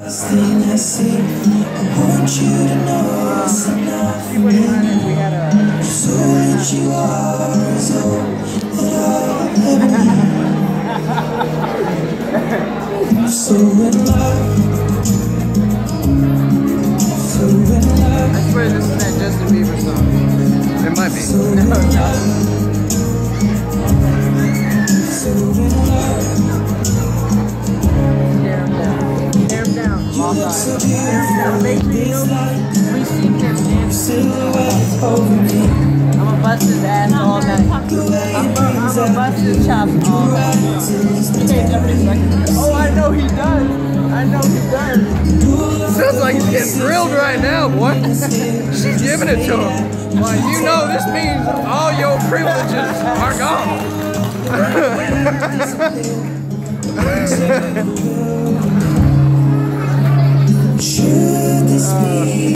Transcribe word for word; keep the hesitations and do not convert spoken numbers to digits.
thing I see, I want you to know it's enough for me. So that you are is all that I'll ever need. So in love, so in love. I swear this is that Justin Bieber song. It might be. So in love, so in love. Tear him down. Tear him down. You look so Tear him down. Make sure you know we see him dancing. silhouette over me. I'm gonna bust his ass all night. I'm gonna, I'm gonna bust his chops all night. Oh, I know he does. I know he does. Sounds like he's getting grilled right now, boy. She's giving it to him. Well, you know this means all your privileges are gone. Should this be